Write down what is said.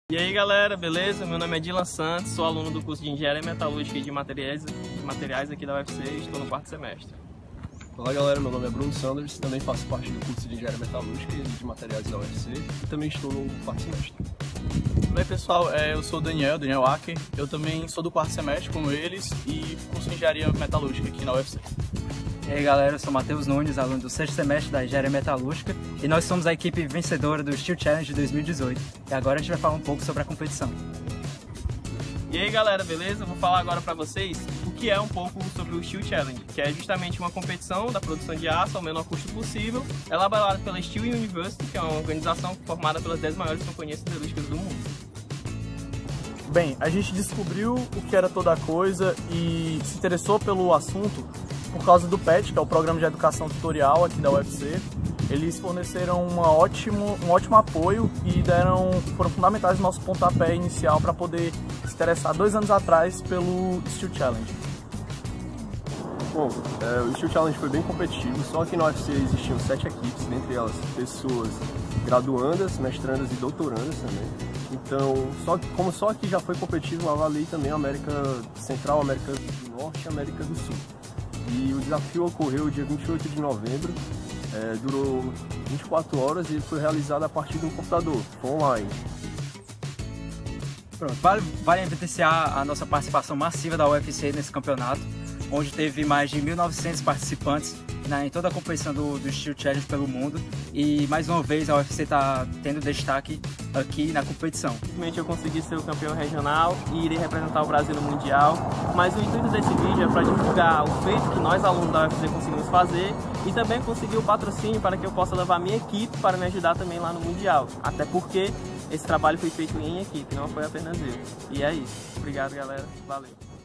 E aí galera, beleza? Meu nome é Dylan Santos, sou aluno do curso de Engenharia Metalúrgica e de Materiais aqui da UFC e estou no 4º semestre. Olá galera, meu nome é Bruno Sanders, também faço parte do curso de Engenharia Metalúrgica e de Materiais da UFC e também estou no 4º semestre. Oi pessoal, eu sou o Daniel Acker, eu também sou do 4º semestre como eles e curso Engenharia Metalúrgica aqui na UFC. E aí galera, eu sou Matheus Nunes, aluno do 6º semestre da Engenharia Metalúrgica e nós somos a equipe vencedora do Steel Challenge de 2018 e agora a gente vai falar um pouco sobre a competição. E aí galera, beleza? Eu vou falar agora pra vocês o que é um pouco sobre o Steel Challenge, que é justamente uma competição da produção de aço ao menor custo possível, elaborada pela Steel University, que é uma organização formada pelas 10 maiores companhias siderúrgicas do mundo. Bem, a gente descobriu o que era toda a coisa e se interessou pelo assunto por causa do PET, que é o Programa de Educação Tutorial aqui da UFC. Eles forneceram um ótimo apoio e foram fundamentais no nosso pontapé inicial para poder se interessar 2 anos atrás pelo Steel Challenge. Bom, o Steel Challenge foi bem competitivo, só que na UFC existiam 7 equipes, dentre elas pessoas graduandas, mestrandas e doutorandas também. Então, como só aqui já foi competitivo, avalei também a América Central, América do Norte e América do Sul. E o desafio ocorreu dia 28 de novembro, durou 24 horas e foi realizado a partir de um computador, online. Pronto, vale evidenciar a nossa participação massiva da UFC nesse campeonato, onde teve mais de 1.900 participantes em toda a competição do Steel Challenge pelo mundo e mais uma vez a UFC está tendo destaque aqui na competição. Infelizmente eu consegui ser o campeão regional e irei representar o Brasil no Mundial, mas o intuito desse vídeo é para divulgar o feito que nós alunos da UFC conseguimos fazer e também conseguir o patrocínio para que eu possa levar minha equipe para me ajudar também lá no Mundial, até porque esse trabalho foi feito em equipe, não foi apenas eu. E é isso. Obrigado galera, valeu.